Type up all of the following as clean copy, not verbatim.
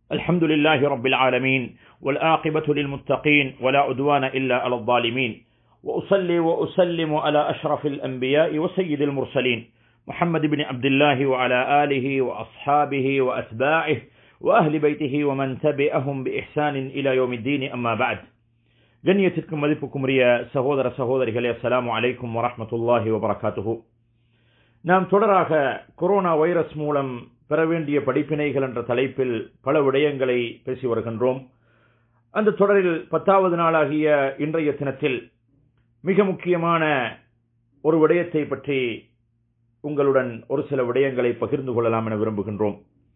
الحمد لله رب العالمين والعاقبة للمتقين ولا عدوان إلا على الظالمين وأصلي وأسلم على أشرف الأنبياء وسيد المرسلين محمد بن عبد الله وعلى آله وأصحابه وأتباعه وأهل بيته ومن تبعهم بإحسان إلى يوم الدين أما بعد கண்ணியத்திற்கும் மதிப்புக்கும் உரிய சகோதர சகோதரிகளே, அஸ்ஸலாமு அலைக்கும் வரஹ்மத்துல்லாஹி வபரகாத்துஹு. நாம் தொடராக கொரோனா வைரஸ் மூலம் பெற வேண்டிய படிப்பினைகள் என்ற தலைப்பில் பல விடயங்களை பேசி வருகின்றோம். அந்த தொடரில் 10வது நாளாகிய இன்றைய தினத்தில் மிக முக்கியமான ஒரு விடயத்தை பற்றி உங்களுடன் ஒரு சில விடயங்களை பகிர்ந்து கொள்ளலாம் என விரும்புகின்றோம்.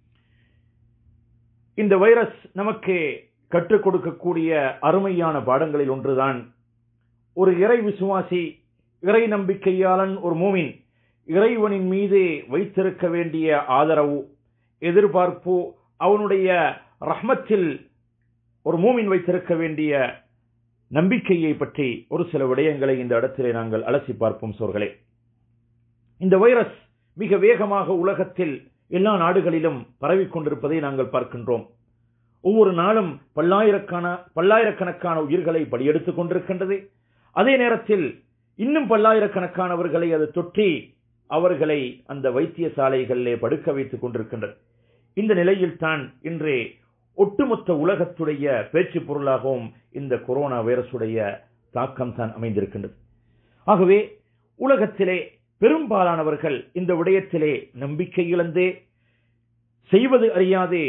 இந்த வைரஸ் நமக்கு கற்றுக் கொடுக்கக்கூடிய அருமையான பாடங்களில் ஒன்றுதான், ஒரு இறை விசுவாசி, இறை நம்பிக்கையாளன், ஒரு மூமின் இறைவனின் மீது வைத்திருக்க வேண்டிய ஆதரவு, எதிர்பார்ப்பு, அவனுடைய ரஹ்மத்தில் ஒரு மூமின் வைத்திருக்க வேண்டிய நம்பிக்கையை பற்றி ஒரு சில விடயங்களை இந்த இடத்திலே நாங்கள் அலசி பார்ப்போம். சோர்களே, இந்த வைரஸ் மிக வேகமாக உலகத்தில் எல்லா நாடுகளிலும் பரவிக்கொண்டிருப்பதை நாங்கள் பார்க்கின்றோம். ஒவ்வொரு நாளும் பல்லாயிரக்கணக்கான உயிர்களை பலியெடுத்துக் கொண்டிருக்கின்றது. அதே நேரத்தில் இன்னும் பல்லாயிரக்கணக்கானவர்களை அது தொற்றி அவர்களை அந்த வைத்தியசாலைகளிலே படுக்க வைத்துக் கொண்டிருக்கின்றது. இந்த நிலையில் தான் இன்று ஒட்டுமொத்த உலகத்துடைய பேச்சு பொருளாகவும் இந்த கொரோனா வைரசுடைய தாக்கம் தான் அமைந்திருக்கின்றது. ஆகவே உலகத்திலே பெரும்பாலானவர்கள் இந்த விடயத்திலே நம்பிக்கை இழந்தே, செய்வது அறியாதே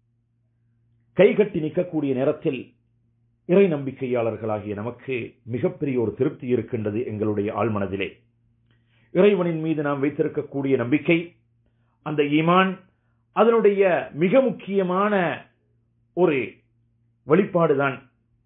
கைகட்டி நிற்கக்கூடிய நேரத்தில் இறை நம்பிக்கையாளர்களாகிய நமக்கு மிகப்பெரிய ஒரு திருப்தி இருக்கின்றது. எங்களுடைய ஆழ்மனதிலே இறைவனின் மீது நாம் வைத்திருக்கக்கூடிய நம்பிக்கை, அந்த ஈமான், அதனுடைய மிக முக்கியமான ஒரு வெளிப்பாடுதான்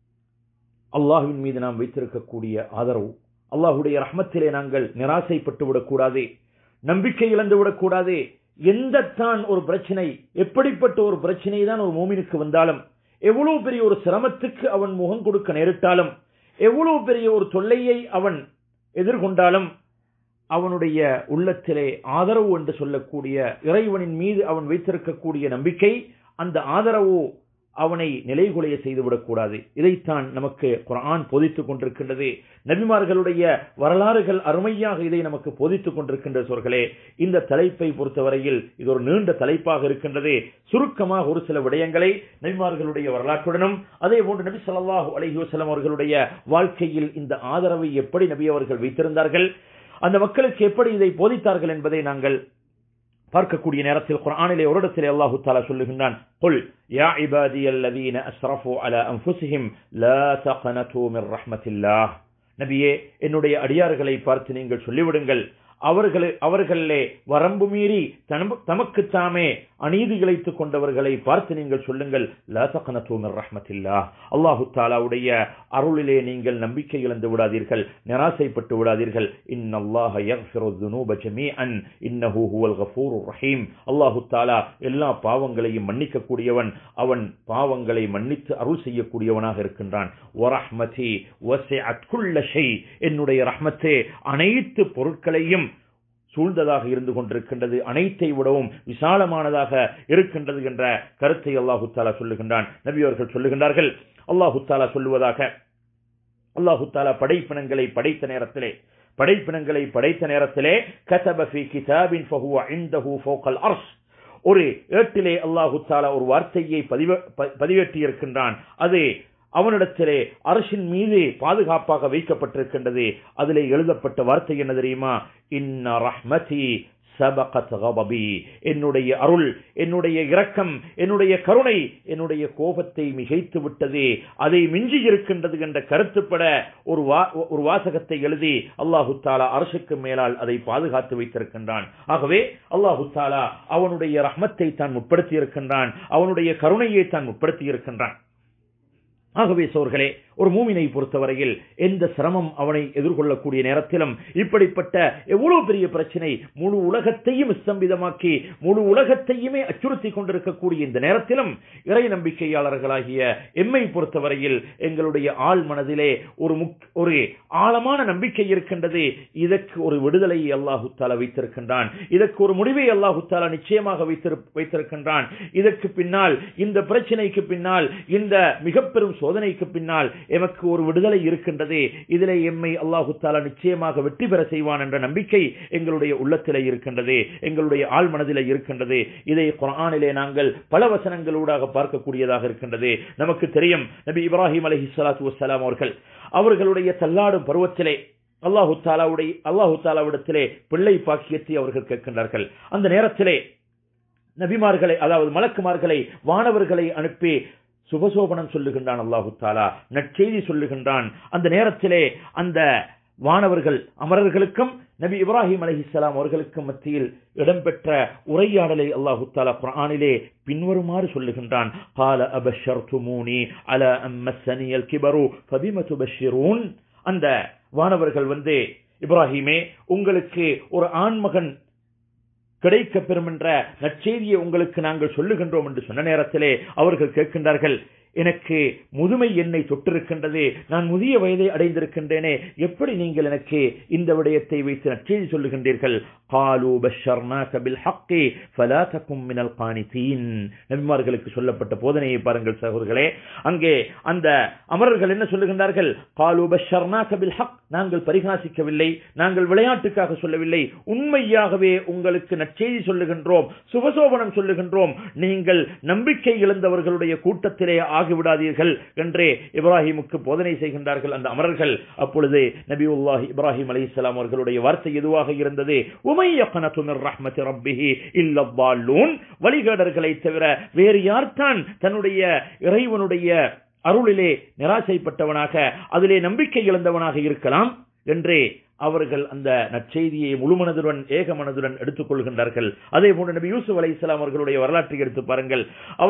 அல்லாஹ்வின் மீது நாம் வைத்திருக்கக்கூடிய ஆதரவு. அல்லாஹ்வுடைய ரஹ்மத்திலே நாங்கள் நிராசைப்பட்டு விடக்கூடாது, நம்பிக்கை இழந்து விடக்கூடாது. எந்த தான் ஒரு பிரச்சனை, எப்படிப்பட்ட ஒரு பிரச்சனை தான் ஒரு மூமினுக்கு வந்தாலும், எவ்வளவு பெரிய ஒரு சிரமத்துக்கு அவன் முகம் கொடுக்க நேரிட்டாலும், எவ்வளவு பெரிய ஒரு தொல்லையை அவன் எதிர்கொண்டாலும், அவனுடைய உள்ளத்திலே ஆதரவு என்று சொல்லக்கூடிய இறைவனின் மீது அவன் வைத்திருக்கக்கூடிய நம்பிக்கை, அந்த ஆதரவு அவனை நிலைகுலைய செய்துவிடக்கூடாது. இதைத்தான் நமக்கு குர்ஆன் போதித்துக் கொண்டிருக்கின்றது. நபிமார்களுடைய வரலாறுகள் அருமையாக இதை நமக்கு போதித்துக் கொண்டிருக்கின்ற சோர்களே. இந்த தலைப்பை பொறுத்தவரையில் இது ஒரு நீண்ட தலைப்பாக இருக்கின்றது. சுருக்கமாக ஒரு சில விடயங்களை நபிமார்களுடைய வரலாற்றுடனும், அதே போன்று நபி ஸல்லல்லாஹு அலைஹி வஸல்லம் அவர்களுடைய வாழ்க்கையில் இந்த ஆதரவை எப்படி நபி அவர்கள் வைத்திருந்தார்கள், அந்த மக்களுக்கு எப்படி இதை போதித்தார்கள் என்பதை நாங்கள் பார்க்கக்கூடிய நேரத்தில் குர்ஆனிலே ஒரு இடத்திலே அல்லாஹ் தஆலா சொல்லுகின்றான், குல் யா இபாதியல்லதீன அஸ்ரஃபு அலா அன்ஃபுஸிஹிம் லா தக்னது மிர் ரஹ்மத்தில்லாஹ். நபியே, என்னுடைய அடியார்களை பார்த்து நீங்கள் சொல்லிவிடுங்கள், அவர்களே வரம்பு மீறி தமக்கு தாமே அநீதி இழைத்துக் கொண்டவர்களை பார்த்து நீங்கள் சொல்லுங்கள், லா தக்னது மிர் ரஹ்மத்தில்லாஹ். அல்லாஹ் தஆலாவுடைய அருளிலே நீங்கள் நம்பிக்கை இழந்து விடாதீர்கள், நிராசைப்பட்டு விடாதீர்கள். இன்னல்லாஹ யக்ஃபிரு ذுனூப ஜமீஅன் இன்னஹு ஹுவல் கஃபூருர் ரஹீம். அல்லாஹ் தஆலா எல்லா பாவங்களையும் மன்னிக்க கூடியவன், அவன் பாவங்களை மன்னித்து அருள் செய்யக்கூடியவனாக இருக்கின்றான். வரஹ்மதி வஸிஅத் குல்ல ஷை. என்னுடைய ரஹ்மத்தே அனைத்து பொருட்களையும் சூழ்ந்ததாக இருந்து கொண்டிருக்கின்றது, அனைத்தை விடவும் விசாலமானதாக இருக்கின்றது என்ற கருத்தை அல்லாஹு தஆலா சொல்லுகின்றான். நபி அவர்கள் சொல்லுகின்றார்கள், அல்லாஹு தஆலா சொல்லுவதாக, அல்லாஹு தஆலா படைப்பினங்களை படைத்த நேரத்திலே கதப ஃபீ கிதாபின் ஃபஹுவ இன்தஹு ஃபௌகல் அர்ஷ். ஒரு ஏட்டிலே அல்லாஹு தஆலா ஒரு வார்த்தையை பதிவேற்றி இருக்கின்றான். அது அவனிடத்திலே அர்ஷின் மீது பாதுகாப்பாக வைக்கப்பட்டிருக்கின்றது. அதிலே எழுதப்பட்ட வார்த்தை என்ன தெரியுமா? இன்ன ரஹ்மதி சபகத் கதபி. என்னுடைய அருள், என்னுடைய இரக்கம், என்னுடைய கருணை என்னுடைய கோபத்தை மிகைத்து விட்டது, அதை மிஞ்சி இருக்கின்றது என்ற கருத்துப்பட ஒரு வாசகத்தை எழுதி அல்லாஹு தஆலா அர்ஷுக்கு மேலால் அதை பாதுகாத்து வைத்திருக்கின்றான். ஆகவே அல்லாஹு தஆலா அவனுடைய ரஹ்மத்தை தான் முற்படுத்தி இருக்கின்றான், அவனுடைய கருணையை தான் முற்படுத்தி இருக்கின்றான். ஆகவே சோர்களே, ஒரு மூமினை பொறுத்தவரையில் எந்த சிரமம் அவனை எதிர்கொள்ளக்கூடிய நேரத்திலும் இப்படிப்பட்ட எவ்வளவு பெரிய பிரச்சனை முழு உலகத்தையும் ஸ்தம்பிதமாக்கி முழு உலகத்தையுமே அச்சுறுத்தி கொண்டிருக்கக்கூடிய இந்த நேரத்திலும் இறை நம்பிக்கையாளர்களாகிய எம்மை பொறுத்தவரையில் எங்களுடைய ஆழ் மனதிலே ஒரு ஆழமான நம்பிக்கை இருக்கின்றது. இதற்கு ஒரு விடுதலையை அல்லாஹு தஆலா வைத்திருக்கின்றான். இதற்கு ஒரு முடிவை அல்லாஹு தஆலா நிச்சயமாக வைத்திருக்கின்றான். இதற்கு பின்னால், இந்த பிரச்சனைக்கு பின்னால், இந்த மிக பெரும் சோதனைக்கு பின்னால் எமக்கு ஒரு விடுதலை இருக்கின்றது. இதிலே எம்மை அல்லாஹு தஆலா நிச்சயமாக வெற்றி பெற செய்வான் என்ற நம்பிக்கை எங்களுடைய உள்ளத்திலே இருக்கின்றது, எங்களுடைய ஆழ் மனதிலே இருக்கின்றது. இதை குர்ஆனிலே நாங்கள் பல வசனங்களூடாக பார்க்கக்கூடியதாக இருக்கின்றது. நமக்கு தெரியும், நபி இப்ராஹிம் அலைஹிஸ்ஸலாத்து வஸ்ஸலாம் அவர்களுடைய தள்ளாடும் பருவத்திலே அல்லாஹு தஆலாவிடத்திலே பிள்ளை பாக்கியத்தை அவர்கள் கேட்கின்றார்கள். அந்த நேரத்திலே நபிமார்களை, அதாவது மலக்குமார்களை, வானவர்களை அனுப்பி சுபசோபனம் சொல்லுகின்றான் அல்லாஹு தஆலா, நற்செய்தி சொல்லுகின்றான். அந்த நேரத்திலே அந்த வானவர்கள் அமரர்களுக்கும் நபி இப்ராஹிம் அலைஹிஸ்ஸலாம் அவர்களுக்கும் மத்தியில் இடம்பெற்ற உரையாடலை அல்லாஹு தஆலா குர்ஆனிலே பின்வருமாறு சொல்லுகின்றான். قال أبشرتموني على أن مسني الكبر فبم تبشرون. அந்த வானவர்கள் இப்ராஹிமே, உங்களுக்கு ஒரு ஆண்மகன் கிடைக்க பெறும் என்ற நற்செய்தியை உங்களுக்கு நாங்கள் சொல்லுகின்றோம் என்று சொன்ன நேரத்திலே அவர்கள் கேட்கின்றார்கள், எனக்கு முதுமை என்னை தொட்டிருக்கின்றது, நான் முதிய வயதை அடைந்திருக்கின்றேனே, எப்படி நீங்கள் எனக்கு இந்த விடயத்தை வைத்து நற்செய்தி சொல்லுகின்றீர்கள்? قالوا بشرناك بالحق فلا تكن من القانتين. நபிமார்களுக்கு சொல்லப்பட்ட போதனையை பாருங்கள் சகோதரர்களே. அங்கே அந்த அமரர்கள் என்ன சொல்லுகின்றார்கள்? قالوا بشرناك بالحق. நாங்கள் பரிகாசிக்கவில்லை, நாங்கள் விளையாட்டுக்காக சொல்லவில்லை, உண்மையாகவே உங்களுக்கு நற்செய்தி சொல்லுகின்றோம், சுபசோபனம் சொல்லுகின்றோம், நீங்கள் நம்பிக்கை இழந்தவர்களுடைய கூட்டத்திலே ஆகிவிடாதீர்கள் என்றே இப்ராஹிமுக்கு போதனை செய்கின்றார்கள் அந்த அமரர்கள். அப்பொழுது நபியுல்லாஹி இப்ராஹிம் அலைஹிஸ்ஸலாம் அவர்களுடைய வார்த்தை எதுவாக இருந்தது? உமையக்னது மிர் ரஹ்மத்தி ரப்பிஹி இல்ல ضالون. வழிகேடர்களை தவிர வேறு யார்தான் தன்னுடைய இறைவனுடைய அருளிலே நிராசைப்பட்டவனாக, அதிலே நம்பிக்கை இழந்தவனாக இருக்கலாம் என்றே அவர்கள் அந்த நற்செய்தியை முழுமனதுடன் ஏகமனதுடன் எடுத்துக் கொள்கின்றார்கள். அதே போன்று நபி யூசுப் அலைஹிஸ்ஸலாம் அவர்களுடைய வரலாற்றை எடுத்து பாருங்கள்.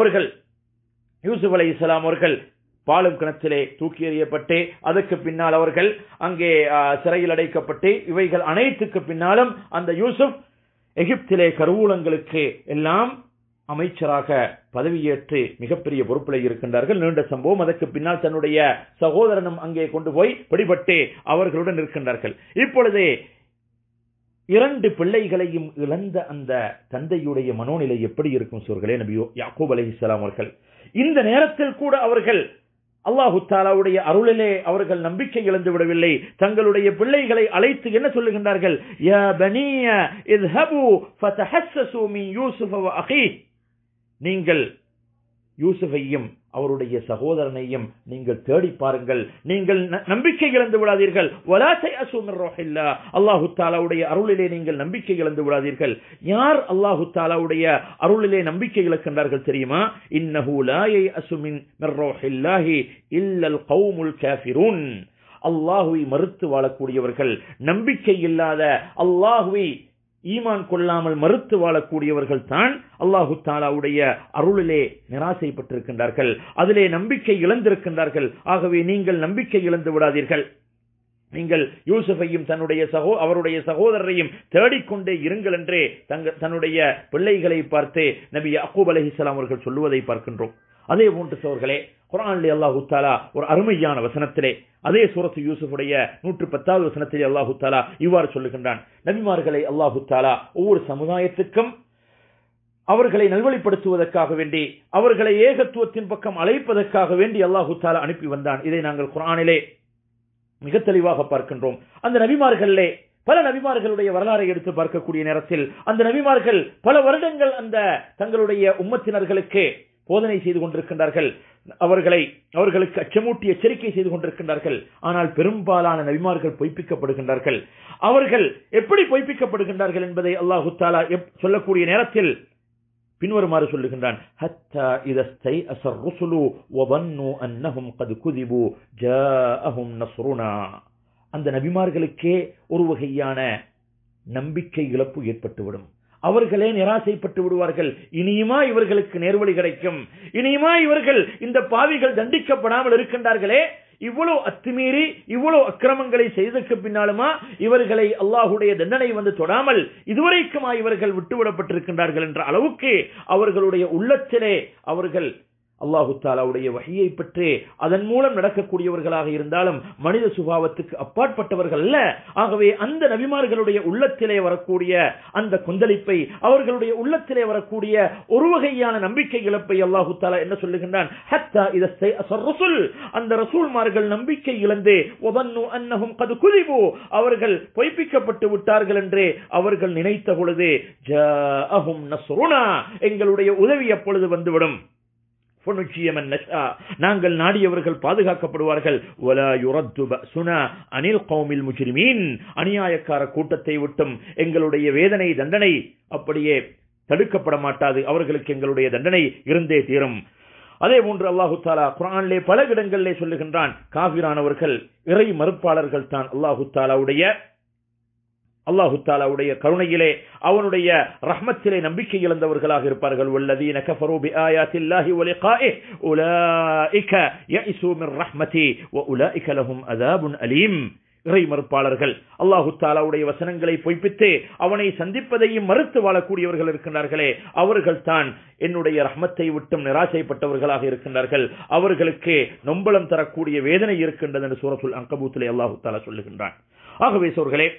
யூசுப் அலைஹிஸ்ஸலாம் அவர்கள் பாலும் கிணத்திலே தூக்கி எறியப்பட்டு, அதற்கு பின்னால் அவர்கள் அங்கே சிறையில் அடைக்கப்பட்டு, இவைகள் அனைத்துக்கு பின்னாலும் அந்த யூசுப் எகிப்திலே கருவூலங்களுக்கு எல்லாம் அமைச்சராக பதவியேற்று மிகப்பெரிய பொறுப்பில் இருக்கின்றார்கள். நீண்ட சம்பவம். அதற்கு பின்னால் தன்னுடைய சகோதரனும் அங்கே கொண்டு போய் பிடிபட்டு அவர்களுடன் இருக்கின்றார்கள். இப்பொழுது 2 பிள்ளைகளையும் இழந்த அந்த தந்தையுடைய மனோநிலை எப்படி இருக்கும் சோர்களே? நபி யாக்கூப் அலைஹிஸ்ஸலாம் அவர்கள் இந்த நேரத்தில் கூட அவர்கள் அல்லாஹு தஆலாவுடைய அருளிலே அவர்கள் நம்பிக்கை இழந்து விடவில்லை. தங்களுடைய பிள்ளைகளை அழைத்து என்ன சொல்லுகின்றார்கள்? யா பனிய இذهبوا فتحسسوا من يوسف واخيه. நீங்கள் யூசுஃபையும் அவருடைய சகோதரனையும் நீங்கள் தேடி பாருங்கள், நீங்கள் நம்பிக்கை இழந்து விடாதீர்கள். வலா தயஸு மிர் ரூஹில்லாஹ். அல்லாஹ் தஆலாவுடைய அருளிலே நீங்கள் நம்பிக்கை இழந்து விடாதீர்கள். யார் அல்லாஹ் தஆலாவுடைய அருளிலே நம்பிக்கை இழக்கின்றார்கள் தெரியுமா? இன்னஹு லா யயஸு மிர் ரூஹில்லாஹி இல்லல் கௌமுல் காஃபிரூன். அல்லாஹ்வை மறுத்து வாழக்கூடியவர்கள், நம்பிக்கை இல்லாத, அல்லாஹ்வை ஈமான் கொள்ளாமல் மறுத்து வாழக்கூடியவர்கள் தான் அல்லாஹு தஆலாவுடைய அருளிலே நிராசைப்பட்டிருக்கின்றார்கள், அதிலே நம்பிக்கை இழந்திருக்கின்றார்கள். ஆகவே நீங்கள் நம்பிக்கை இழந்து விடாதீர்கள். நீங்கள் யூசுஃபையும் அவருடைய சகோதரரையும் தேடிக்கொண்டே இருங்கள் என்றே தன்னுடைய பிள்ளைகளை பார்த்து நபி யாக்கூப் அலைஹிஸ்ஸலாம் அவர்கள் சொல்லுவதை பார்க்கின்றோம். அதே போன்று சோர்களே, குர்ஆனிலே அல்லாஹு தஆலா ஒரு அருமையான வசனத்திலே, அதே சூரத்து யூசுஃபுடைய 110வது வசனத்திலே அல்லாஹு தஆலா இவ்வாறு சொல்லுகின்றான். நபிமார்களை அல்லாஹு தஆலா ஒவ்வொரு சமுதாயத்துக்கும் அவர்களை நல்வழிப்படுத்துவதற்காக வேண்டி, அவர்களை ஏகத்துவத்தின் பக்கம் அழைப்பதற்காக வேண்டி அல்லாஹு தஆலா அனுப்பி வந்தான். இதை நாங்கள் குர்ஆனிலே மிக தெளிவாக பார்க்கின்றோம். அந்த நபிமார்களிலே பல நபிமார்களுடைய வரலாறை எடுத்து பார்க்கக்கூடிய நேரத்தில் அந்த நபிமார்கள் பல வருடங்கள் அந்த தங்களுடைய உம்மத்தினர்களுக்கு போதனை செய்து கொண்டிருக்கின்றார்கள், அவர்களுக்கு அச்சமூட்டி எச்சரிக்கை செய்து கொண்டிருக்கின்றார்கள். ஆனால் பெரும்பாலான நபிமார்கள் பொய்ப்பிக்கப்படுகின்றார்கள். அவர்கள் எப்படி பொய்ப்பிக்கப்படுகின்றார்கள் என்பதை அல்லாஹு தஆலா சொல்லக்கூடிய நேரத்தில் பின்வருமாறு சொல்லுகின்றான். ஹத்தா இதஸ்தை அஸர் ருசுலு வظنوا انهم قد كذبوا جاءهم نصرنا. அந்த நபிமார்களுக்கே ஒரு வகையான நம்பிக்கை இழப்பு ஏற்பட்டுவிடும். அவர்களே நிராசைப்பட்டு விடுவார்கள். இனியுமா இவர்களுக்கு நேர்வழி கிடைக்கும்? இனியுமா இவர்கள் இந்த பாவிகள் தண்டிக்கப்படாமல் இருக்கின்றார்களே, இவ்வளவு அத்துமீறி இவ்வளவு அக்கிரமங்களை செய்ததற்கு பின்னாலுமா இவர்களை அல்லாஹுடைய தண்டனை வந்து தொடாமல் இதுவரைக்குமா இவர்கள் விட்டுவிடப்பட்டிருக்கின்றார்கள் என்ற அளவுக்கு அவர்களுடைய உள்ளத்திலே அவர்கள் அல்லாஹு தஆலாவுடைய வஹியை பெற்று அதன் மூலம் நடக்கக்கூடியவர்களாக இருந்தாலும் மனித சுபாவத்துக்கு அப்பாற்பட்டவர்கள் அல்ல. ஆகவே அந்த நபிமார்களுடைய உள்ளத்திலே வரக்கூடிய அந்த கொந்தளிப்பை, அவர்களுடைய உள்ளத்திலே வரக்கூடிய ஒரு வகையான நம்பிக்கை இழப்பை அல்லாஹு தஆலா என்ன சொல்லுகின்றான்? ஹத்தா இதஸ்தைஅஸர் ரஸூல், அந்த ரசூல்மார்கள் நம்பிக்கை இழந்து வதன்னு அன்னஹும் கத் குதிபு, அவர்கள் பொய்ப்பிக்கப்பட்டு விட்டார்கள் என்று அவர்கள் நினைத்த பொழுது ஜாஅஹும் நஸ்ருனா, எங்களுடைய உதவி அப்பொழுது வந்துவிடும். நாங்கள் நாடியவர்கள் பாதுகாக்கப்படுவார்கள். அநியாயக்கார கூட்டத்தை விட்டும் எங்களுடைய வேதனை தண்டனை அப்படியே தடுக்கப்பட மாட்டாது. அவர்களுக்கு எங்களுடைய தண்டனை இருந்தே தீரும். அதே போன்று அல்லாஹு தஆலா குர்ஆனிலே பல இடங்களிலே சொல்லுகின்றான், காஃபிரானவர்கள் இறை மறுப்பாளர்கள் தான் அல்லாஹு தஆலாவுடைய கருணையிலே அவனுடைய ரஹ்மத்திலே நம்பிக்கை இழந்தவர்களாக இருப்பார்கள். வல்லதீன கஃபரு பிஆயாத்தில்லாஹி வலிகாஇஹி உலாயிக யஇஸு மின் ரஹ்மதி வஉலாயிக லஹும் அஸாபுன் அலீம். இறை மறுப்பாளர்கள் அல்லாஹு தஆலாவுடைய வசனங்களை பொய்ப்பித்து அவனை சந்திப்பதையும் மறுத்து வாழக்கூடியவர்கள் இருக்கின்றார்களே, அவர்கள் தான் என்னுடைய ரஹ்மத்தை விட்டும் நிராசைப்பட்டவர்களாக இருக்கின்றார்கள். அவர்களுக்கு நொம்பலம் தரக்கூடிய வேதனை இருக்கின்றது என்று சூரத்துல் அன்கபூத்திலே அல்லாஹு தஆலா சொல்லுகின்றான். ஆகவே சோர்களே,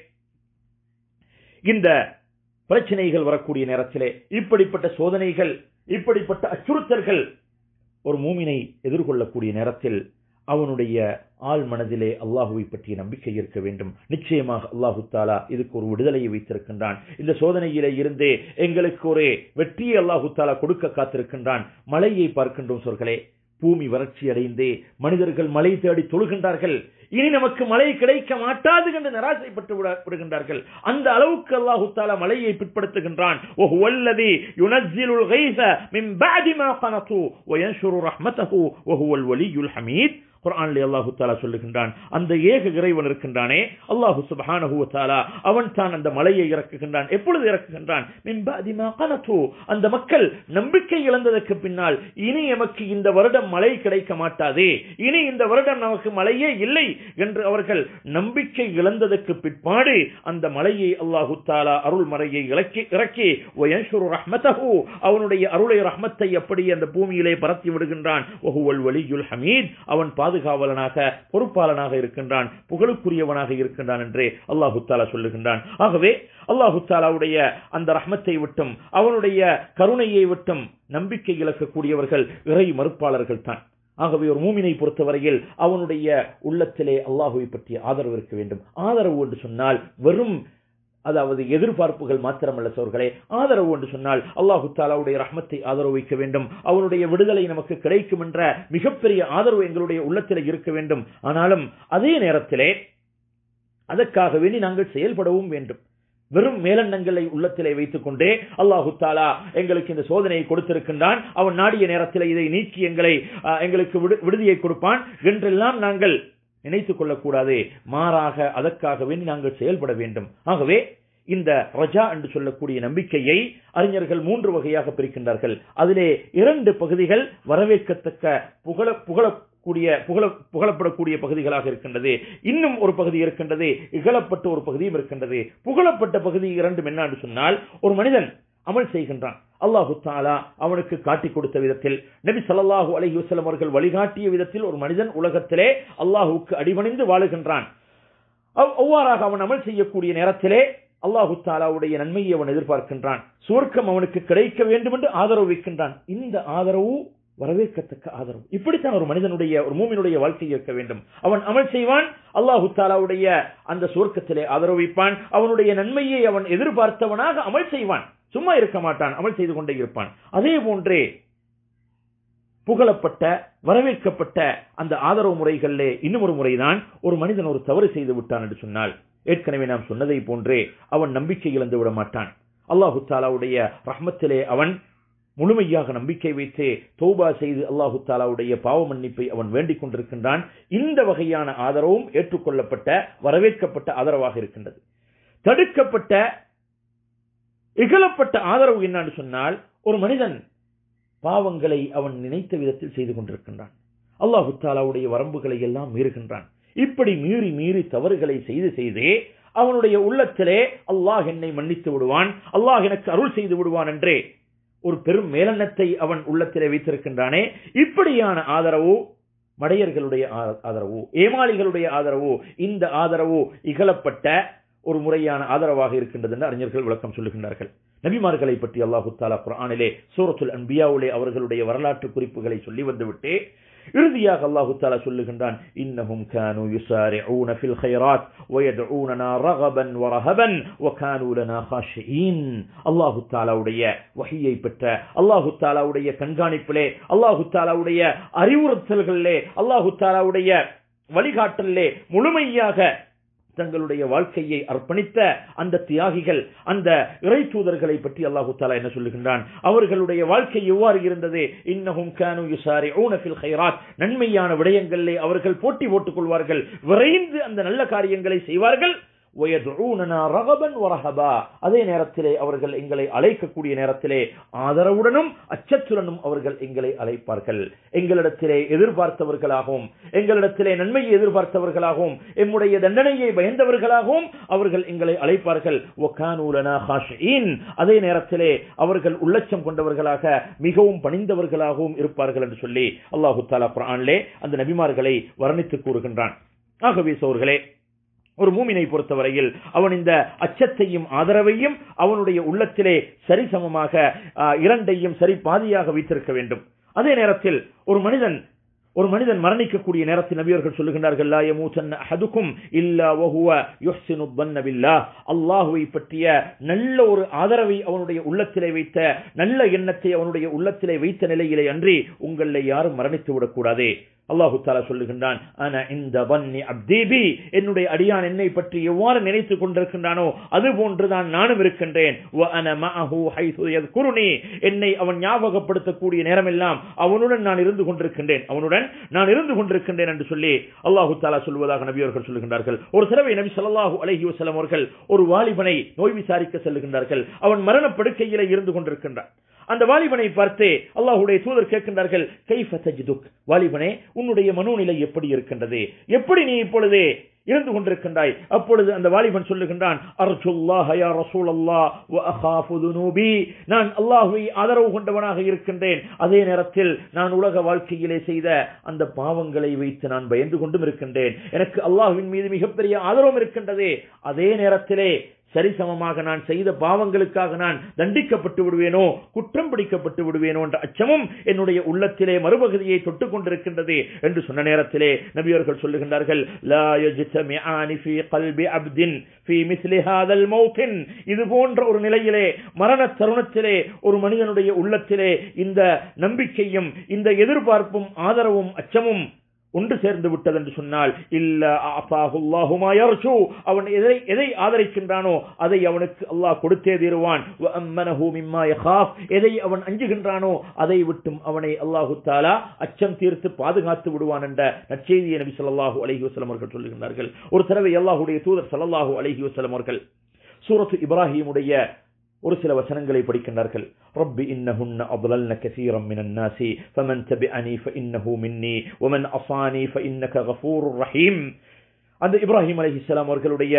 இந்த பிரச்சனைகள் வரக்கூடிய நேரத்திலே, இப்படிப்பட்ட சோதனைகள், இப்படிப்பட்ட அச்சுறுத்தல்கள் ஒரு மூமினை எதிர்கொள்ளக்கூடிய நேரத்தில் அவனுடைய ஆள் மனதிலே அல்லாஹுவை பற்றிய நம்பிக்கை இருக்க வேண்டும். நிச்சயமாக அல்லாஹு தஆலா இதுக்கு ஒரு விடுதலையை வைத்திருக்கின்றான். இந்த சோதனையிலே இருந்தே எங்களுக்கு ஒரு வெற்றியை அல்லாஹு தஆலா கொடுக்க காத்திருக்கின்றான். மழையை பார்க்கின்றோம் சோர்களே, பூமி வறட்சி அடைந்து மனிதர்கள் மழை தேடி தொழுகின்றார்கள். இனி நமக்கு மழை கிடைக்க மாட்டாது என்று நிராசைப்பட்டு விடுகின்றார்கள். அந்த அளவுக்கு அல்லாஹு தஆலா மழையை பிற்படுத்துகின்றான். வஹுவல்லதி யுனஸ்ஸிலுல் கைஸ மின் பஅதி மா கனது வயன்ஷுரு ரஹ்மதஹு வஹுவல் வலியுல் ஹமீத். குர்ஆனிலே அல்லாஹு தஆலா சொல்லுகின்றான், அந்த ஏக இறைவன் இருக்கின்றானே அல்லாஹு சுப்ஹானஹு வ தஆலா, அவன் தான் அந்த மலையை இறக்குகின்றான். எப்பொழுது இறக்குகின்றான்? மின் பஅதி மா கனது, அந்த மக்கள் நம்பிக்கை இழந்ததற்கு பின்னால் இனி நமக்கு இந்த வருடம் மழை கிடைக்க மாட்டாது, இனி இந்த வருடம் நமக்கு மழையே இல்லை என்று அவர்கள் நம்பிக்கை இழந்ததற்கு பிற்பாடு அந்த மலையை அல்லாஹு தஆலா அருள் மலையை இறக்கி வயன்ஷுரு ரஹ்மதஹு, அவனுடைய அருளை ரஹ்மத்தை அப்படி அந்த பூமியிலே பரத்தி விடுகின்றான். வஹுவல் வலியுல் ஹமீத், அவன் பாதுகாவலனாக பொறுப்பாளனாக இருக்கின்றான், புகழுக்குரியவனாக இருக்கின்றான் என்று அல்லாஹு தஆலா சொல்லுகின்றான். ஆகவே அல்லாஹு தஆலாவுடைய அந்த ரஹ்மத்தை விட்டும் அவனுடைய கருணையை விட்டும் நம்பிக்கை இழக்கக்கூடியவர்கள் இறை மறுப்பாளர்கள் தான். ஆகவே ஒரு மூமினை பொறுத்தவரையில் அவனுடைய உள்ளத்திலே அல்லாஹுவை பற்றிய ஆதரவு இருக்க வேண்டும். ஆதரவு என்று சொன்னால் வெறும் அதாவது எதிர்பார்ப்புகள் மாத்திரமல்ல சோர்களே, ஆதரவு என்று சொன்னால் அல்லாஹு தஆலாவுடைய ரஹ்மத்தை ஆதரவு வைக்க வேண்டும். அவனுடைய விடுதலை நமக்கு கிடைக்கும் என்ற மிகப்பெரிய ஆதரவு எங்களுடைய உள்ளத்திலே இருக்க வேண்டும். ஆனாலும் அதே நேரத்திலே அதற்காக வேண்டி நாங்கள் செயல்படவும் வேண்டும். வெறும் மேலெண்ணங்களை உள்ளத்திலே வைத்துக் கொண்டே அல்லாஹு தஆலா எங்களுக்கு இந்த சோதனையை கொடுத்திருக்கின்றான், அவன் நாடிய நேரத்தில் இதை நீக்கி எங்களுக்கு விடுதியை கொடுப்பான் என்றெல்லாம் நாங்கள் நினைத்துக் கொள்ளக்கூடாது. மாறாக அதற்காக வேண்டி நாங்கள் செயல்பட வேண்டும். ஆகவே இந்த ரஜா என்று சொல்லக்கூடிய நம்பிக்கையை அறிஞர்கள் 3 வகையாக பிரிக்கின்றார்கள். அதிலே 2 பகுதிகள் வரவேற்கத்தக்க புகழப்படக்கூடிய பகுதிகளாக இருக்கின்றது. இன்னும் ஒரு பகுதி இருக்கின்றது, இகழப்பட்ட ஒரு பகுதியும் இருக்கின்றது. புகழப்பட்ட பகுதி 2 என்ன என்று சொன்னால், ஒரு மனிதன் அமல் செய்கின்றான், அல்லாஹு தஆலா அவனுக்கு காட்டிக் கொடுத்த விதத்தில், நபி ஸல்லல்லாஹு அலைஹி வஸல்லம் அவர்கள் வழிகாட்டிய விதத்தில் ஒரு மனிதன் உலகத்திலே அல்லாஹுவுக்கு அடிபணிந்து வாழுகின்றான். அவ்வாறாக அவன் அமல் செய்யக்கூடிய நேரத்திலே அல்லாஹு தஆலாவுடைய நன்மையை அவன் எதிர்பார்க்கின்றான், சுவர்க்கம் அவனுக்கு கிடைக்க வேண்டும் என்று ஆதரவு வைக்கின்றான். இந்த ஆதரவு வரவேற்கத்தக்க ஆதரவு. இப்படித்தான் ஒரு மனிதனுடைய, ஒரு மூமினுடைய வாழ்க்கை இருக்க வேண்டும். அவன் அமல் செய்வான், அல்லாஹு தஆலாவுடைய அந்த சுவர்க்கத்திலே ஆதரவு வைப்பான், அவனுடைய நன்மையை அவன் எதிர்பார்த்தவனாக அமல் செய்வான், சும்மா இருக்க மாட்டான், அமல் செய்து கொண்டே இருப்பான். அதே போன்றே புகழப்பட்ட வரவேற்கப்பட்ட அந்த ஆதரவு முறைகளிலே இன்னும் ஒரு முறைதான், ஒரு மனிதன் ஒரு தவறு செய்து விட்டான் என்று சொன்னால், ஏற்கனவே நாம் சொன்னதை போன்றே அவன் நம்பிக்கை இழந்து விட மாட்டான். அல்லாஹு தஆலாவுடைய ரஹ்மத்திலே அவன் முழுமையாக நம்பிக்கை வைத்து தௌபா செய்து அல்லாஹு தஆலாவுடைய பாவ மன்னிப்பை அவன் வேண்டிக் கொண்டிருக்கின்றான். இந்த வகையான ஆதரவும் ஏற்றுக்கொள்ளப்பட்ட வரவேற்கப்பட்ட ஆதரவாக இருக்கின்றது. தடுக்கப்பட்ட இகழப்பட்ட ஆதரவு என்னன்னு சொன்னால், ஒரு மனிதன் பாவங்களை அவன் நினைத்த விதத்தில் செய்து கொண்டிருக்கின்றான், அல்லாஹு தஆலாவுடைய வரம்புகளை எல்லாம் மீறுகின்றான். இப்படி மீறி மீறி தவறுகளை செய்தே அவனுடைய உள்ளத்திலே அல்லாஹ் என்னை மன்னித்து விடுவான், அல்லாஹ் எனக்கு அருள் செய்து விடுவான் என்றே ஒரு பெரும் மேலெண்ணத்தை அவன் உள்ளத்திலே வைத்திருக்கின்றானே. இப்படியான ஆதரவு மடையர்களுடைய ஆதரவு, ஏமாளிகளுடைய ஆதரவு, இந்த ஆதரவு இகழப்பட்ட ஒரு முறையான ஆதரவாக இருக்கின்றது என்று அறிஞர்கள் விளக்கம் சொல்லுகின்றார்கள். நபிமார்களை பற்றி அல்லாஹு தஆலா குர்ஆனிலே சூரத்துல் அன்பியாவிலே அவர்களுடைய வரலாற்று குறிப்புகளை சொல்லி வந்துவிட்டு இறுதியாக அல்லாஹு தஆலா சொல்லுகின்றான், இன்னஹும் கானூ யுஸாரிஊன ஃபில் கைராத் வயதுஊனனா ரகபன் வரஹபன் வகானூ லனா காஷிஈன். அல்லாஹு தஆலாவுடைய வஹீயை பெற்ற, அல்லாஹு தஆலாவுடைய கண்காணிப்பிலே, அல்லாஹு தஆலாவுடைய அறிவுறுத்தல்களிலே, அல்லாஹு தஆலாவுடைய வழிகாட்டலிலே முழுமையாக தங்களுடைய வாழ்க்கையை அர்ப்பணித்த அந்த தியாகிகள், அந்த இறை தூதர்களை பற்றி அல்லாஹு தஆலா என்ன சொல்லுகின்றான்? அவர்களுடைய வாழ்க்கை எவ்வாறு இருந்தது? இன்னஹும் கானூ யுஸாரிஊன ஃபில் கைராத், நன்மையான விடயங்களிலே அவர்கள் போட்டி போட்டுக் கொள்வார்கள், விரைந்து அந்த நல்ல காரியங்களை செய்வார்கள். வயதுஊனனா ரகபன் வரஹபா, அதே நேரத்திலே அவர்கள் எங்களை அழைக்கக்கூடிய நேரத்திலே ஆதரவுடனும் அச்சத்துடனும் அவர்கள் எங்களை அழைப்பார்கள். எங்களிடத்திலே எதிர்பார்த்தவர்களாகவும், எங்களிடத்திலே நன்மையை எதிர்பார்த்தவர்களாகவும், எம்முடைய தண்டனையை பயந்தவர்களாகவும் அவர்கள் எங்களை அழைப்பார்கள். வகானூ லனா காஷிஈன், அதே நேரத்திலே அவர்கள் உள்ளச்சம் கொண்டவர்களாக மிகவும் பணிந்தவர்களாகவும் இருப்பார்கள் என்று சொல்லி அல்லாஹு தஆலா குர்ஆனிலே அந்த நபிமார்களை வர்ணித்து கூறுகின்றான். ஆகவே சோர்களே, ஒரு மூமினை பொறுத்தவரையில் அவன் இந்த அச்சத்தையும் ஆதரவையும் அவனுடைய உள்ளத்திலே சரிசமமாக இரண்டையும் சரி பாதியாக வைத்திருக்க வேண்டும். அதே நேரத்தில் ஒரு மனிதன் மரணிக்கக்கூடிய நேரத்தில் நபியர்கள் சொல்லுகின்றார்கள், லா யமூதன்ன அஹதுக்கும் இல்லா வஹுவ யுஹ்சினு ظن பில்லாஹ், அல்லாஹ்வை பற்றிய நல்ல ஒரு ஆதரவை அவனுடைய உள்ளத்திலே வைத்த, நல்ல எண்ணத்தை அவனுடைய உள்ளத்திலே வைத்த நிலையிலே அன்றி உங்களை யாரும் மரணித்து விடக்கூடாதே. அல்லாஹு தஆலா சொல்லுகின்றான், அன இந்த வன்னி அப்தி பி, என்னுடைய அடியான் என்னை பற்றி எவ்வாறு நினைத்துக் கொண்டிருக்கின்றானோ அது போன்றுதான் நானும் இருக்கின்றேன். வ அன மஅஹு ஹைது யذ்குருனி, என்னை அவன் ஞாபகப்படுத்தக்கூடிய நேரமெல்லாம் அவனுடன் நான் இருந்து கொண்டிருக்கின்றேன் என்று சொல்லி அல்லாஹு தஆலா சொல்வதாக நபி அவர்கள் சொல்லுகின்றார்கள். ஒரு தடவை நபி ஸல்லல்லாஹு அலைஹி வஸல்லம் அவர்கள் ஒரு வாலிபனை நோய் விசாரிக்க செல்லுகின்றார்கள். அவன் மரணப்படுக்கையிலே இருந்து கொண்டிருக்கின்றான். அந்த வாலிபனை பார்த்து அல்லாஹ்வுடைய தூதர் கேட்கின்றார்கள், கைஃப தஜிதுக், வாலிபனே உன்னுடைய மனோநிலை எப்படி இருக்கின்றது, எப்படி நீ இப்பொழுது இருந்து கொண்டிருக்கின்றாய்? அப்பொழுது அந்த வாலிபன் சொல்லுகின்றான், அர்ஜுல்லாஹ யா ரசூலல்லாஹ் வ அகாஃபு துனூபி, நான் அல்லாஹ்வை ஆதரவு கொண்டவனாக இருக்கின்றேன், அதே நேரத்தில் நான் உலக வாழ்க்கையிலே செய்த அந்த பாவங்களை வைத்து நான் பயந்து கொண்டும் இருக்கின்றேன். எனக்கு அல்லாஹ்வின் மீது மிகப்பெரிய ஆதரவும் இருக்கின்றது, அதே நேரத்திலே சரிசமமாக நான் செய்த பாவங்களுக்காக நான் தண்டிக்கப்பட்டு விடுவேனோ, குற்றம் பிடிக்கப்பட்டு விடுவேனோ என்ற அச்சமும் என்னுடைய உள்ளத்திலே மறுபகுதியை தொட்டுக் கொண்டிருக்கின்றது என்று சொன்ன நேரத்திலே நபியர்கள் சொல்லுகின்றார்கள், லா யஜ்தமிஆனி ஃபீ கல்பி அப்தின் ஃபீ மிஸ்லி ஹாதல் மௌத்தின், இது போன்ற ஒரு நிலையிலே, மரண தருணத்திலே ஒரு மனிதனுடைய உள்ளத்திலே இந்த நம்பிக்கையும் இந்த எதிர்பார்ப்பும் ஆதரவும் அச்சமும் ஒன்று சேர்ந்து விட்டது என்று சொன்னால், இல்ல அஃபாஹுல்லாஹு மா யர்ஜு, அவன் எதை ஆதரிக்கின்றானோ அதை அவனுக்கு அல்லாஹ் கொடுத்தே தீருவான். வ அம்மனஹு மிம்மா யகாஃப், எதை அவன் அஞ்சுகின்றானோ அதை விட்டும் அவனை அல்லாஹு தஆலா அச்சம் தீர்த்து பாதுகாத்து விடுவான் என்ற நற்செய்தியை நபி ஸல்லல்லாஹு அலைஹி வஸல்லம் அவர்கள் சொல்லுகின்றார்கள். ஒரு தடவை அல்லாஹ்வுடைய தூதர் ஸல்லல்லாஹு அலைஹி வஸல்லம் அவர்கள் சூரத்து இப்ராஹீமுடைய ஒரு சில வசனங்களை படிக்கின்றார்கள். ரப்பி இன்னஹுன்ன அضللن كثيرا من الناس فمن تبعني فانه مني ومن عصاني فانك غفور رحيم. அந்த இப்ராஹிம் அலைஹிஸ்ஸலாம் அவர்களுடைய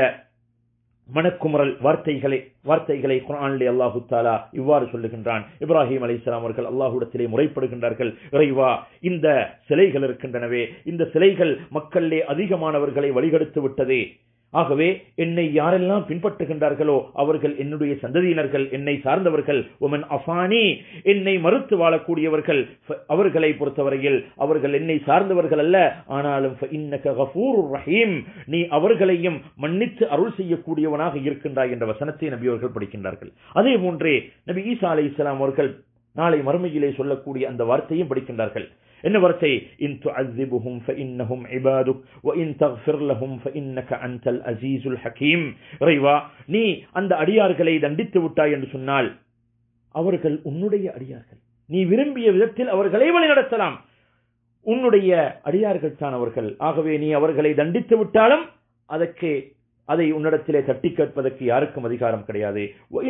மனக்குமரல் வார்த்தைகளை குர்ஆனிலே அல்லாஹு தஆலா இவ்வாறு சொல்லுகின்றான். இப்ராஹிம் அலைஹிஸ்ஸலாம் அவர்கள் அல்லாஹ்விடத்திலே முறைப்படுகின்றார்கள், இறைவா, இந்த சிலைகள் இருக்கின்றனவே, இந்த சிலைகள் மக்களிலே அதிகமானவர்களை வழிகெடுத்து விட்டதே, ஆகவே என்னை யாரெல்லாம் பின்பற்றுகின்றார்களோ அவர்கள் என்னுடைய சந்ததியினர்கள், என்னை சார்ந்தவர்கள். ஒமன் அஃபானி, என்னை மறுத்து வாழக்கூடியவர்கள், அவர்களை பொறுத்தவரையில் அவர்கள் என்னை சார்ந்தவர்கள் அல்ல, ஆனாலும் ஃபஇன்னக கஃபூருர் ரஹீம், நீ அவர்களையும் மன்னித்து அருள் செய்யக்கூடியவனாக இருக்கின்றாய் என்ற வசனத்தை நபி அவர்கள் படிக்கின்றார்கள். அதே போன்றே நபி ஈசா அலைஹிஸ்ஸலாம் அவர்கள் நாளை மறுமையிலே சொல்லக்கூடிய அந்த வார்த்தையும் படிக்கின்றார்கள். என்ன வார்த்தை? இன் துஅذிபுஹும் ஃபஇன்னஹும் இபாதுக் வ இன் தக்ஃபிர் லஹும் ஃபஇன்னக அன்தல் அஸீஸுல் ஹகீம். இறைவா, நீ அந்த அடியார்களை தண்டித்து விட்டாய் என்று சொன்னால் அவர்கள் உன்னுடைய அடியார்கள், நீ விரும்பிய விதத்தில் அவர்களை வழிநடத்தலாம், உன்னுடைய அடியார்கள் தான் அவர்கள். ஆகவே நீ அவர்களை தண்டித்து விட்டாலும் அதற்கு அதை உன்னிடத்திலே தட்டி கேட்பதற்கு யாருக்கும் அதிகாரம் கிடையாது.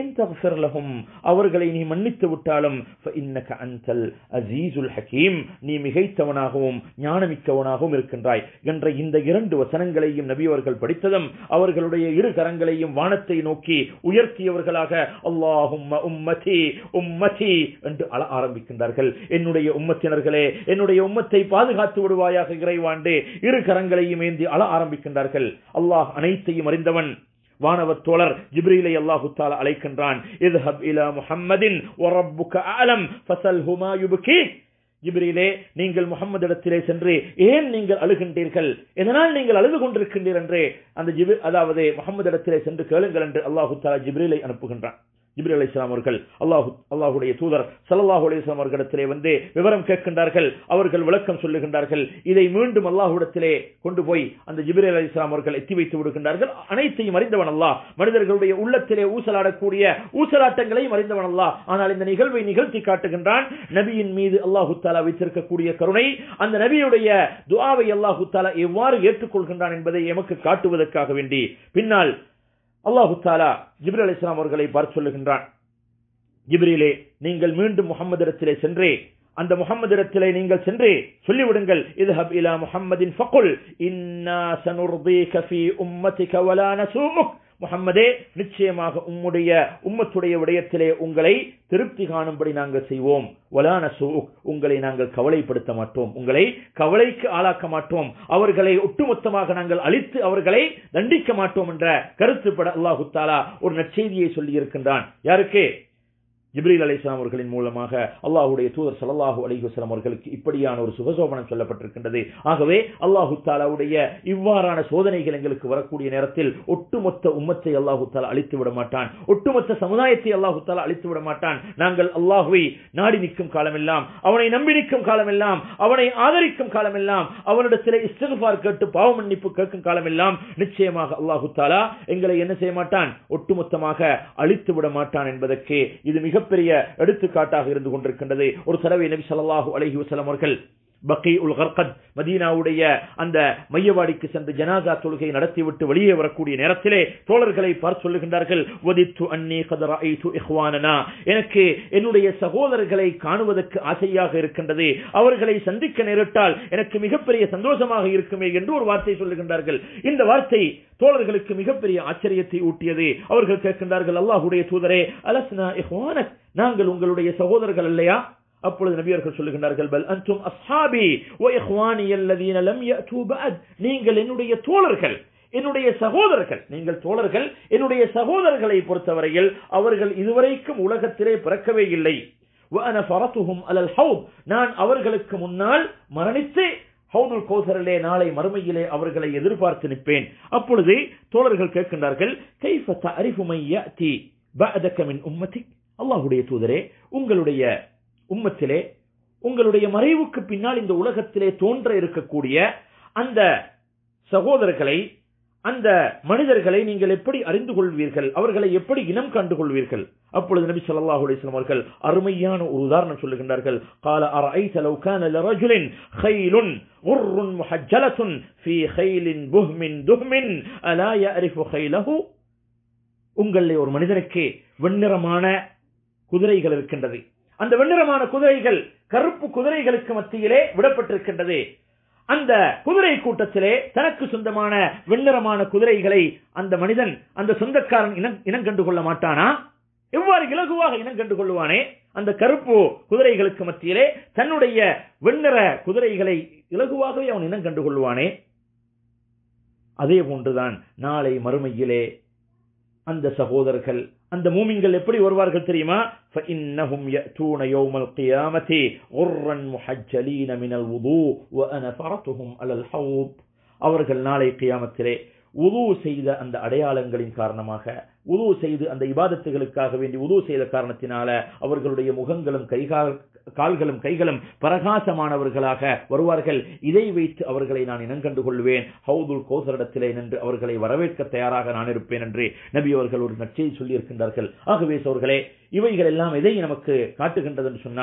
அவர்களை நீ மன்னித்து விட்டாலும் அஸீஸுல் ஹகீம், நீ மிகைத்தவனாகவும் ஞானமிக்கவனாகவும் இருக்கின்றாய் என்ற இந்த 2 வசனங்களையும் நபி அவர்கள் படித்ததும் அவர்களுடைய 2 கரங்களையும் வானத்தை நோக்கி உயர்த்தியவர்களாக அல்லாஹும்ம உம்மதி உம்மதி என்று அழ ஆரம்பிக்கின்றார்கள். என்னுடைய உம்மத்தினர்களே, என்னுடைய உம்மத்தை பாதுகாத்து விடுவாயாக இறைவாண்டே 2 கரங்களையும் ஏந்தி அழ ஆரம்பிக்கின்றார்கள். அல்லாஹ் அனைத்தையும் அறிந்தவன். வானவர் தோழர் ஜிப்ரீலை அல்லாஹு தஆலா அழைக்கின்றான். இத்ஹப் இலா முஹம்மதின் வ ரப்புக அலம் ஃபஸல்ஹு மா யுப்கீக். ஜிப்ரீலே, நீங்கள் முஹம்மதிடத்திலே சென்று ஏன் நீங்கள் அழுகின்றீர்கள், எதனால் நீங்கள் அழுது கொண்டிருக்கின்றீர்கள் என்று அதாவது முஹம்மதிடத்திலே சென்று கேளுங்கள் என்று அல்லாஹு தஆலா ஜிப்ரீலை அனுப்புகின்றான். ஜிப்ரீல் அலைஹிஸ்ஸலாம் அவர்கள் அல்லாஹ்வுடைய தூதர் ஸல்லல்லாஹு அலைஹி வஸல்லம் அவர்களிடத்திலே வந்து விவரம் கேட்கின்றார்கள். அவர்கள் விளக்கம் சொல்லுகின்றார்கள். இதை மீண்டும் அல்லாஹ்விடத்திலே கொண்டு போய் அந்த ஜிப்ரீல் அலைஹிஸ்ஸலாம் அவர்கள் எத்தி வைத்து விடுகின்றார்கள். அனைத்தையும் அறிந்தவன் அல்லாஹ், மனிதர்களுடைய உள்ளத்திலே ஊசலாடக்கூடிய ஊசலாட்டங்களையும் அறிந்தவன் அல்லாஹ். ஆனால் இந்த நிகழ்வை நிகழ்த்தி காட்டுகின்றான். நபியின் மீது அல்லாஹு தஆலா வைத்திருக்கக்கூடிய கருணை, அந்த நபியுடைய துஆவை அல்லாஹு தஆலா எவ்வாறு ஏற்றுக்கொள்கின்றான் என்பதை எமக்கு காட்டுவதற்காக வேண்டி பின்னால் அல்லாஹு தஆலா ஜிப்ரீல் அலைஹிஸ்ஸலாம் அவர்களை பார்த்து சொல்லுகின்றான். ஜிப்ரீலே, நீங்கள் மீண்டும் முஹம்மதிடத்திலே சென்று அந்த முஹம்மதிடத்திலே நீங்கள் சென்று சொல்லிவிடுங்கள். இத்ஹப் இலா முஹம்மதின் ஃபகுல் இன்னா சனுர்தீக ஃபீ உம்மதிக வலா நஸூமுக். முஹம்மதே, நிச்சயமாக உம்முடைய உம்மத்துடைய விடயத்திலே உங்களை திருப்தி காணும்படி நாங்கள் செய்வோம். வலா நஸூக், உங்களை நாங்கள் கவலைப்படுத்த மாட்டோம், உங்களை கவலைக்கு ஆளாக்க மாட்டோம், அவர்களை ஒட்டுமொத்தமாக நாங்கள் அழித்து அவர்களை தண்டிக்க மாட்டோம் என்ற கருத்துப்பட அல்லாஹு தஆலா ஒரு நற்செய்தியை சொல்லி இருக்கின்றான். யாருக்கு? ஜிப்ரீல் அலைஹிஸ்ஸலாம் அவர்களின் மூலமாக அல்லாஹ்வுடைய தூதர் ஸல்லல்லாஹு அலைஹி வஸல்லம் அவர்களுக்கு இப்படியான ஒரு சுகசோபனம் சொல்லப்பட்டிருக்கின்றது. ஆகவே அல்லாஹு தஆலாவுடைய இவ்வாறான சோதனைகள் எங்களுக்கு வரக்கூடிய நேரத்தில் ஒட்டுமொத்த உம்மத்தை அல்லாஹு தஆலா அழித்து விட மாட்டான், ஒட்டுமொத்த சமுதாயத்தை அல்லாஹு தஆலா அழித்து விட மாட்டான். நாங்கள் அல்லாஹ்வை நாடி நிற்கும் காலமெல்லாம், அவனை நம்பி நிற்கும் காலமெல்லாம், அவனை ஆதரிக்கும் காலமெல்லாம், அவனிடத்திலே இஸ்திக்ஃபார் கேட்டு பாவ மன்னிப்பு கேட்கும் காலமெல்லாம் நிச்சயமாக அல்லாஹு தஆலா எங்களை என்ன செய்ய மாட்டான், ஒட்டுமொத்தமாக அழித்து விட மாட்டான் என்பதற்கு இது மிக பெரிய எடுத்துக்காட்டாக இருந்து கொண்டிருக்கின்றது. ஒரு தடவை நபி ஸல்லல்லாஹு அலைஹி வஸல்லம் அவர்கள் பக்கீஉல் கர்கத் மதீனாவுடைய அந்த மையவாடிக்கு சென்று ஜனாஸா தொழுகை நடத்திவிட்டு வெளியே வரக்கூடிய நேரத்திலே தோழர்களை பார்த்து சொல்லுகின்றார்கள். வதித்து அன்னி கத் ரஅய்து இஹ்வானனா, எனக்கு என்னுடைய சகோதரர்களை காணுவதற்கு ஆசையாக இருக்கின்றது, அவர்களை சந்திக்க நேரிட்டால் எனக்கு மிகப்பெரிய சந்தோஷமாக இருக்குமே என்று ஒரு வார்த்தை சொல்லுகின்றார்கள். இந்த வார்த்தை தோழர்களுக்கு மிகப்பெரிய ஆச்சரியத்தை ஊட்டியது. அவர்கள் கேட்கின்றார்கள், அல்லாஹ்வுடைய தூதரே, அலஸ்னா இஹ்வானக், நாங்கள் உங்களுடைய சகோதரர்கள் இல்லையா? அப்பொழுது நபி அவர்கள் சொல்லுகின்றார்கள், பல் அன்தும் அஸ்ஹாபி வ இஹ்வானி அல்லதீன லம் யஅது பஅத், நீங்கள் என்னுடைய தோழர்கள், என்னுடைய சகோதரர்கள். நீங்கள் தோழர்கள், என்னுடைய சகோதரர்களை பொறுத்தவரையில் அவர்கள் இதுவரைக்கும் உலகத்திலே பிறக்கவே இல்லை. வ அன ஃபரதுஹும் அலல் ஹௌத், நான் அவர்களுக்கு முன்னால் மரணித்து ஹவுதுல் கௌசரிலே நாளை மறுமையிலே அவர்களை எதிர்பார்த்து நிற்பேன். அப்பொழுது தோழர்கள் கேட்கின்றார்கள், கைஃப தஅரிஃபு மன் யஅதி பஅதக மின் உம்மதிக், அல்லாஹ்வுடைய தூதரே, உங்களுடைய உம்மத்திலே உங்களுடைய மறைவுக்கு பின்னால் இந்த உலகத்திலே தோன்ற இருக்கக்கூடிய அந்த சகோதரர்களை, அந்த மனிதர்களை நீங்கள் எப்படி அறிந்து கொள்வீர்கள், அவர்களை எப்படி இனம் கண்டு கொள்வீர்கள்? அப்பொழுது நபி ஸல்லல்லாஹு அலைஹி வஸல்லம் அவர்கள் அருமையான ஒரு உதாரணம் சொல்லுகின்றார்கள். قال أرأيت لو كان لرجل خيل غر محجلة في خيل بهم دهم ألا يعرف خيله. உங்களிலே ஒரு மனிதனுக்கு வெண்ணிறமான குதிரைகள் இருக்கின்றது. அந்த வெண்ணிறமான குதிரைகள் கருப்பு குதிரைகளுக்கு மத்தியிலே விடப்பட்டிருக்கின்றது. அந்த குதிரை கூட்டத்திலே தனக்கு சொந்தமான வெண்ணிறமான குதிரைகளை அந்த மனிதன், அந்த சொந்தக்காரன் இனம் கண்டு கொள்ள மாட்டானா? எவ்வாறு இலகுவாக இனம் கண்டு கொள்வானே? அந்த கருப்பு குதிரைகளுக்கு மத்தியிலே தன்னுடைய வெண்ணிற குதிரைகளை இலகுவாகவே அவன் இனம் கண்டு கொள்வானே? அதே போன்றுதான் நாளை மறுமையிலே அந்த சகோதரர்கள், அந்த மூமின்கள் எப்படி வருவார்கள் தெரியுமா? فإنهم يأتون يوم القيامة غرا محجلين من الوضوء وأنا فرطهم على الحوض. அவர்கள் நாளை கியாமத்திலே உது செய்த அந்த அடையாளங்களின் காரணமாக, உது செய்து அந்த இபாதத்துகளுக்காக வேண்டி உது செய்த காரணத்தினால அவர்களுடைய முகங்களும் கால்களும் கைகளும் பிரகாசமானவர்களாக வருவார்கள். இதை வைத்து அவர்களை நான் இனங்கண்டு கொள்வேன். ஹவுதுல் கௌசரிடத்திலே நின்று அவர்களை வரவேற்க தயாராக நான் இருப்பேன் என்று நபி அவர்கள் ஒரு நற்செய்தி சொல்லி இருக்கின்றார்கள். ஆகவே சோர்களே, இவைகள் எல்லாம் எதை நமக்கு காட்டுகின்றது என்று சொன்னால்,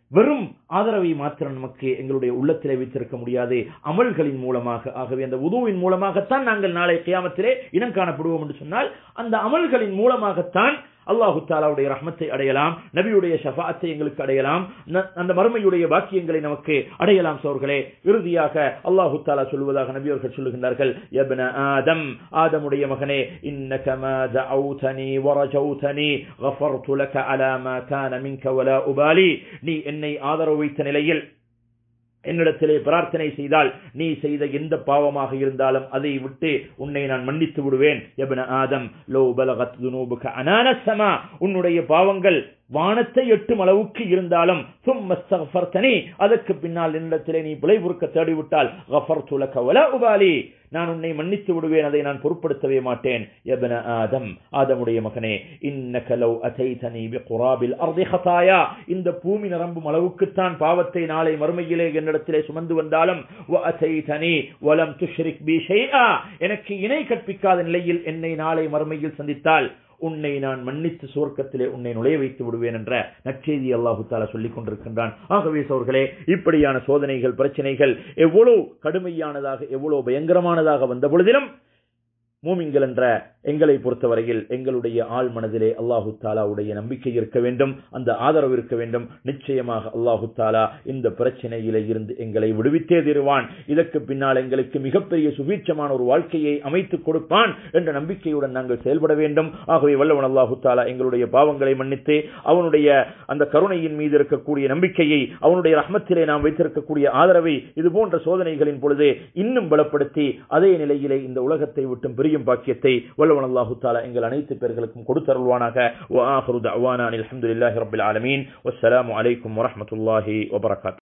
வெறும் ஆதரவை மாத்திரம் நமக்கு எங்களுடைய உள்ளத்திலே வைத்திருக்க முடியாது, அமல்களின் மூலமாக. ஆகவே அந்த வுதுவின் மூலமாகத்தான் நாங்கள் நாளை கியாமத்திலே இனம் காணப்படுவோம் என்று சொன்னால், அந்த அமல்களின் மூலமாகத்தான் அல்லாஹு தஆலாவுடைய ரஹ்மத்தை அடையலாம், நபியுடைய ஷஃபாஅத்தை எங்களுக்கு அடையலாம், அந்த மறுமையுடைய பாக்கியங்களை நமக்கு அடையலாம். சோர்களே, இறுதியாக அல்லாஹு தஆலா சொல்வதாக நபி அவர்கள் சொல்லுகின்றார்கள், யப்ன ஆதம், ஆதமுடைய மகனே, இன்னக மா தஅவுதனி வரஜௌதனி கஃபர்து லக அலா மா கான மின்க வலா உபாலி. நீ என்னை ஆதரவு வைத்த நிலையில் என்னிடத்திலே பிரார்த்தனை செய்தால் நீ செய்த எந்த பாவமாக இருந்தாலும் அதை விட்டு உன்னை நான் மன்னித்து விடுவேன். யப்ன ஆதம் லோ பலகத் துனூபுக அனான ஸமா, உன்னுடைய பாவங்கள் வானத்தை எட்டும் அளவுக்கு இருந்தாலும் சும்மஸ்தக்ஃபர்தனி, அதற்கு பின்னால் என்னிடத்திலே நீ பிழை பொறுக்க தேடிவிட்டால் கஃபர்து லக வலா உபாலி, நான் உன்னை மன்னித்து விடுவேன், அதை நான் பொருட்படுத்தவே மாட்டேன். யப்ன ஆதம், ஆதமுடைய மகனே, இன்னக லவ் அதைதனி பிகுராபில் அர்தி ஹதாயா, இந்த பூமி நிரம்பும் அளவுக்குத்தான் பாவத்தை நாளை மறுமையிலே என்னிடத்திலே சுமந்து வந்தாலும் வ அதைதனி வலம் துஷ்ரிக் பி ஷைஆ, எனக்கு இணை கற்பிக்காத நிலையில் என்னை நாளை மறுமையில் சந்தித்தால் உன்னை நான் மன்னித்து சுவர்க்கத்திலே உன்னை நுழைய வைத்து விடுவேன் என்ற நற்செய்தி அல்லாஹு தஆலா சொல்லிக் கொண்டிருக்கின்றான். ஆகவே சோர்களே, இப்படியான சோதனைகள், பிரச்சனைகள் எவ்வளவு கடுமையானதாக, எவ்வளவு பயங்கரமானதாக வந்த பொழுதிலும் மூமின்கள் என்ற எங்களை பொறுத்தவரையில் எங்களுடைய ஆழ் மனதிலே அல்லாஹு தஆலாவுடைய நம்பிக்கை இருக்க வேண்டும், அந்த ஆதரவு இருக்க வேண்டும். நிச்சயமாக அல்லாஹு தஆலா இந்த பிரச்சனையிலே இருந்து எங்களை விடுவித்தே தருவான், இதற்கு பின்னால் எங்களுக்கு மிகப்பெரிய சுபீட்சமான ஒரு வாழ்க்கையை அமைத்துக் கொடுப்பான் என்ற நம்பிக்கையுடன் நாங்கள் செயல்பட வேண்டும். ஆகவே வல்லவன் அல்லாஹு தஆலா எங்களுடைய பாவங்களை மன்னித்து அவனுடைய அந்த கருணையின் மீது இருக்கக்கூடிய நம்பிக்கையை, அவனுடைய ரஹ்மத்திலே நாம் வைத்திருக்கக்கூடிய ஆதரவை இது போன்ற சோதனைகளின் பொழுது இன்னும் பலப்படுத்தி அதே நிலையிலே இந்த உலகத்தை விட்டும் பிரியும் பாக்கியத்தை வல்லவன் அல்லாஹு தஆலா எங்கள் அனைத்து பேர்களுக்கும் கொடுத்தருள்வானாக. வ ஆகிரு தஅவானா அல்ஹம்துலில்லாஹி ரப்பில் ஆலமீன். வஸ்ஸலாமு அலைக்கும் வரஹ்மத்துல்லாஹி வபரகாத்துஹு.